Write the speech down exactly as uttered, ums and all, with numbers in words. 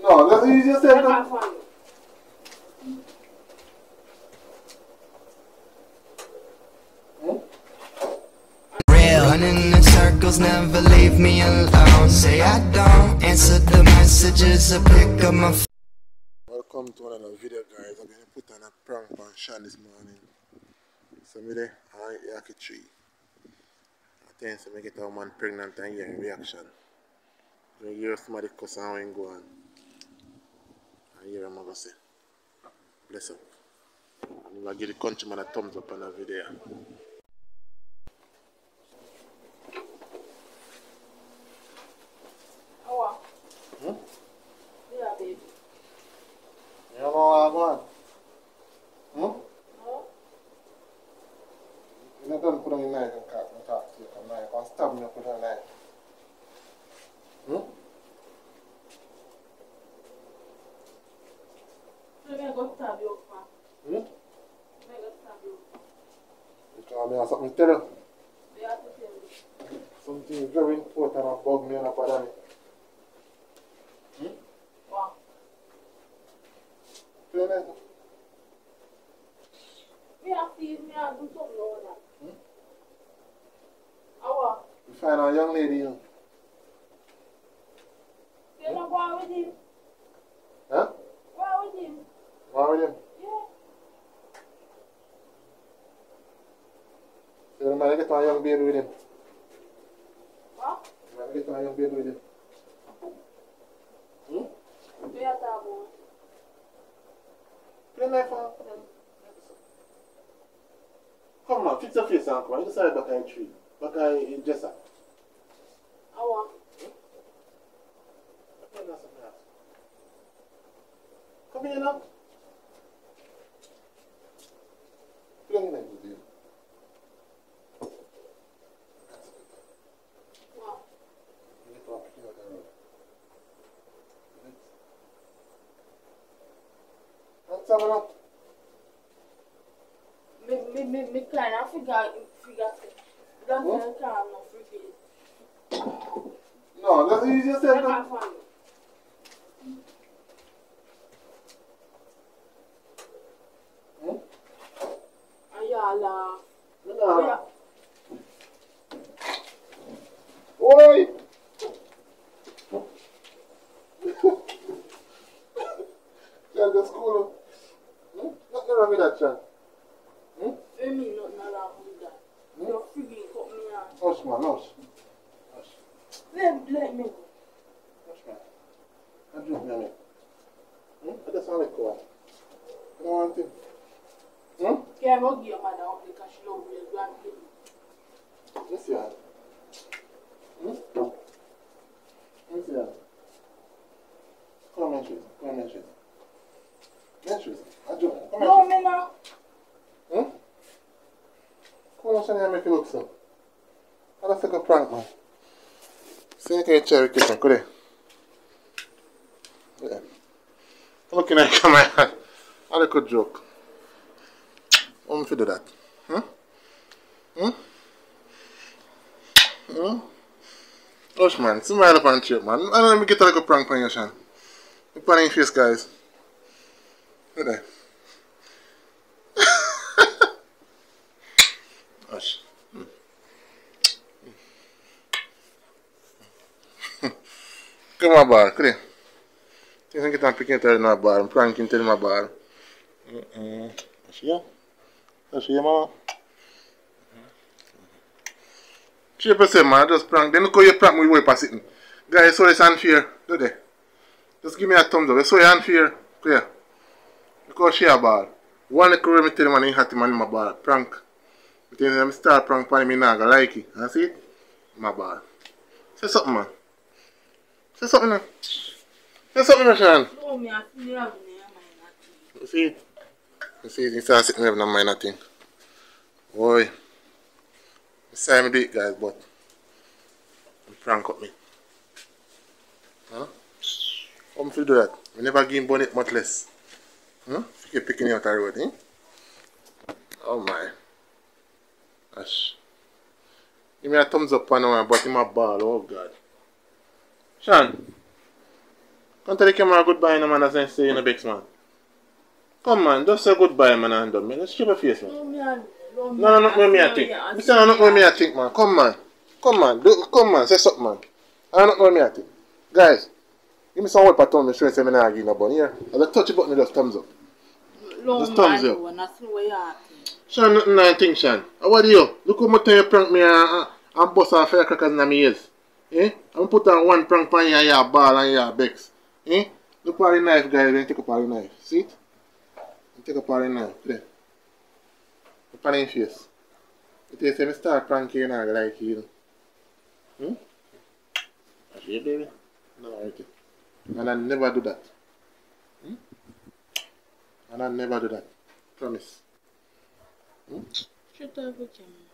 No, that's you just said that. Running in circles, never leave me alone. Say I don't answer the messages or pick up my phone. Welcome to another video, guys. I'm going to put on a prank on Sean this morning. So me there, I yak a tree. I think so me get a woman pregnant and hear reaction. You hear somebody cuss and when go on. I hear him go say, bless up. I'm going to give the countryman a thumbs up on the video. Hmm? Yeah, baby. You know what I want? Hmm? No? You know, don't put on your knife and talk, and talk to you. I'm not going to stab me and put on a knife. Hmm? So I'm going to stab you, man. Hmm? I'm going to stab you. Because I have something to tell you. You have to tell me. Something very important about me and about me. Hmm? Wow. Play that. Me have to me have to do something over that. Hmm? How? You find a young lady, you know. You're not going with him? Huh? Go with him? What with him? Yeah. So you might get a young baby with him. What? You might get a young baby with him. Hmm? Do you have to have one? Play knife on. Come on, fix your face and come on. You decide back in tree. Back in Jessa. How? Come here now. Play the knife with you. Wow. Get up here on the road. Let's have a look. Me, me, me, me kind of figure, figure, don't Hmm? feel calm enough for it. No, that's you just said I that. can't find it. Hmm? And y'all laugh. No. Yeah. Oi! Tell the school. Hmm? Nothing wrong with that, Chan. Hmm? For me, nothing wrong with that. Hmm? You're freaking cut me out. Hush, man, hush. Hush. Let, let me go. Hush, man. I drink me, man. Hmm? I just want to go. I don't want to. Hmm? Can I go give your mother up because she loves your grandkid? Yes, you are. Hmm? Yes, you are. Come on, Tracy. Come on, Tracy. Yes, Tracy. I drink. Come No, on, Tracy. me no. Hmm? Come on, Shani, I make you look so. I'll take a prank, man. See, you can cherry kitchen, could you? Yeah. I'm looking at you, man. I like a joke. I'm going to do that. Hmm? Hmm? Hmm? Gosh, man. Smile up and cheer, man. I don't let me get a little prank on you, Sean. Look on your face, guys. Look there. Gosh. Hmm. Come on, bar. Come here. You can get on picking it out in my bar. I'm pranking to my bar. Mm-mm. See ya? See ya, mama? Shape yourself, man. Just prank. Then look how you prank me way past sitting. Guys, so it's unfair. Look there. Just give me a thumbs up. You saw you unfair. Clear. Look how she a ball. One little way me tell him and he had him in my ball. Prank. I tell him start prank for him, he not gonna like it. You see it? My ball. Say something, man. Say something, man. Say something, man, Sean. No, me, I feel you have in your mind. You see it? You see it? He starts sitting there and mind nothing. Boy. I say I do it, guys, but you prank up me. Huh? How am I do that? We never give him bonnet much less. Huh? If you keep picking you out the road, eh? Oh my. Gosh. Give me a thumbs up on my but in my ball, oh God. Sean. Come tell the camera goodbye, no man, as I say in the Bex, man. Come, man, just say goodbye, man, and done, man. Let's keep your face, man. No, me a- no, No, no, not me, I think. Me say no, not me, I think, man. Come, man. Come, man. Do, come, man. Say something, man. I don't know me, I think. Guys, give me some word for tongue, show you say me not give no bun. Here. As I touch the button, just thumbs up. Long Just thumbs man, up. no, nothing what you acting. Sean, nothing I think, Sean. How what do you? Look how much time you prank me and, and, and bust off firecrackers in my ears. Eh? I'm put on one prank pan your, your ball and your Bex. Eh? Look at the knife, guys. Then take up all the knife. See it? Take up all the knife. There. Look on your face. It is when I start pranking you, I like you. Hmm? That's it, baby? No, okay. And I never do that. Hmm? And I never do that. Promise. Hmm? Shut up with him.